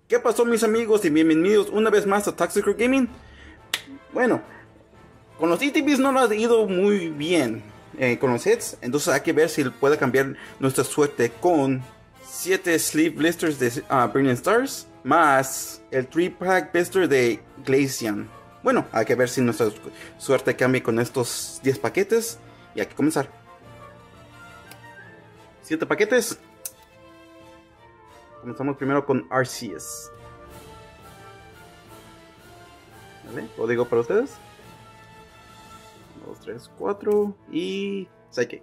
¿Qué pasó, mis amigos? Y bienvenidos una vez más a Toxic Crew Gaming. Bueno, con los ETBs no nos ha ido muy bien con los hits, entonces hay que ver si puede cambiar nuestra suerte con 7 Sleeve Blisters de Burning Stars más el 3-pack blister de Glacian. Bueno, hay que ver si nuestra suerte cambia con estos 10 paquetes y hay que comenzar. 7 paquetes. Comenzamos primero con Arceus. ¿Vale? Código para ustedes. 2, 3, 4 y Psychic.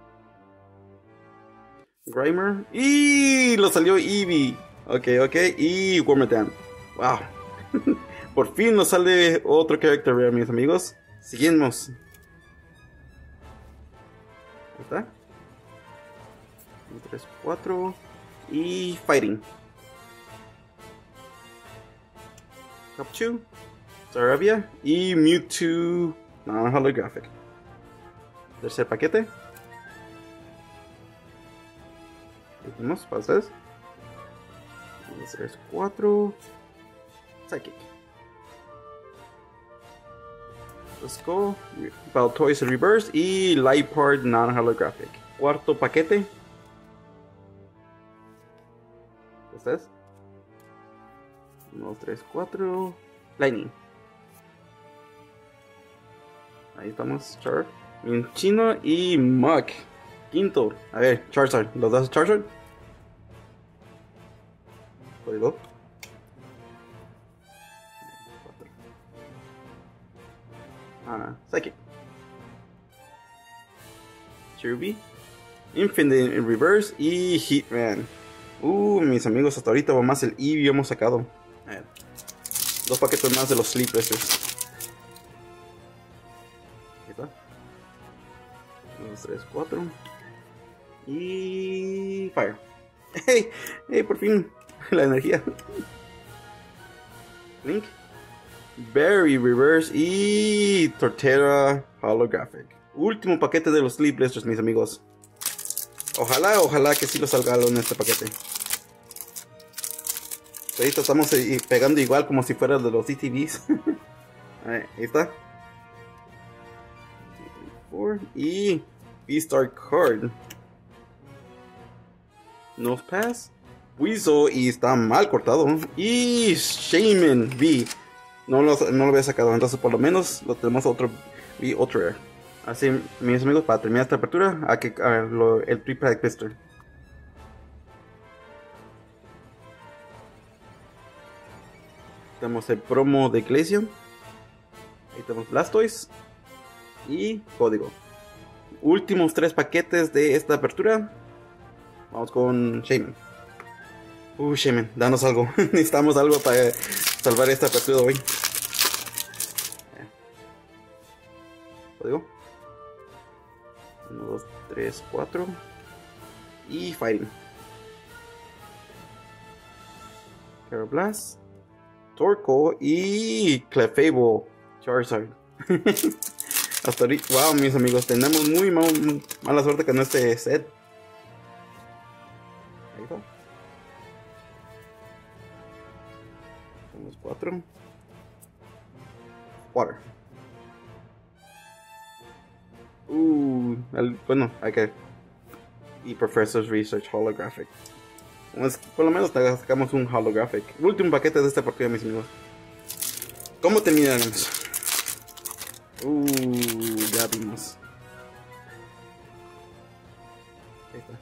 Grimer y lo salió Eevee. Ok, y Wormadam. Wow. Por fin nos sale otro character rare, mis amigos. Seguimos. Ahí está. 1, 3, 4 y Fighting. Capchu, Staravia y Mewtwo non-holographic. Tercer paquete. Seguimos para ustedes. 1, 3, 4 Psychic. Let's go. Baltoys Reverse y Liepard non-holographic. Cuarto paquete. ¿Ustedes? 1, 2, 3, 4 Lightning. Ahí estamos, Char. Un chino y Muk. Quinto. A ver, Charizard. ¿Los das Charizard? Código. 4. Psychic. Cherubi. Infinite in Reverse y Hitman. Mis amigos, hasta ahorita va más el Eevee hemos sacado. A ver. 2 paquetes más de los Sleep Blisters. Ahí está. 1, 2, 3, 4 y Fire. Hey, por fin la energía. Link, Berry Reverse y Torterra Holographic. Último paquete de los Sleep Blisters, mis amigos. Ojalá que sí lo salga algo en este paquete. Ahorita estamos pegando igual como si fuera de los ETBs. Ahí está. 2, 3, 4 y V-Star Card. Nose Pass. Weasel y está mal cortado. Y Shaman V. No lo había sacado, entonces por lo menos lo tenemos otro Rare. Así, mis amigos, para terminar esta apertura, hay que el 3-pack blister. Tenemos el promo de Glacian. Ahí tenemos Blastoise y código. Últimos 3 paquetes de esta apertura. Vamos con Shaman. Shaman, danos algo. Necesitamos algo para salvar esta apertura hoy. Código. 1, 2, 3, 4 y Fighting. Karrablast, Torkoal y Clefable Charizard. Hasta ahorita, wow, mis amigos, tenemos muy mala suerte con este set. Ahí está. Tenemos 4. Water. Bueno, hay que. Y Professor's Research Holographic. Pues, por lo menos sacamos un Holographic. Último paquete de esta partida, mis amigos. ¿Cómo terminaremos? Ya vimos. Ahí está.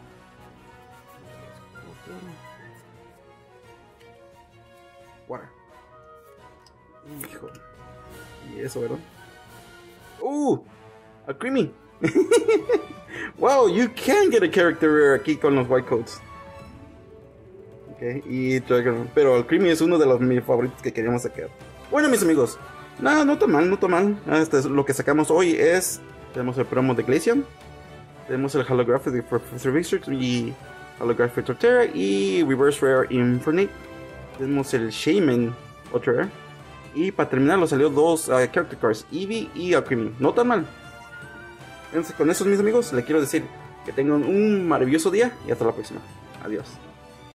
Water. Hijo. Y eso, ¿verdad? A Creamy. Wow, you can get a character rare aquí con los white coats. Ok, y Dragon. Pero el Creamy es uno de los mis favoritos que queríamos sacar. Bueno, mis amigos, no está mal. Este es lo que sacamos hoy. Tenemos el promo de Glacian. Tenemos el Holographic de Professor Research y Holographic Torterra y Reverse Rare Infernape. Tenemos el Shaman otra rare. Y para terminar nos salió 2 character cards, Eevee y Alcremie. No tan mal. Entonces, con eso, mis amigos, les quiero decir que tengan un maravilloso día y hasta la próxima. Adiós.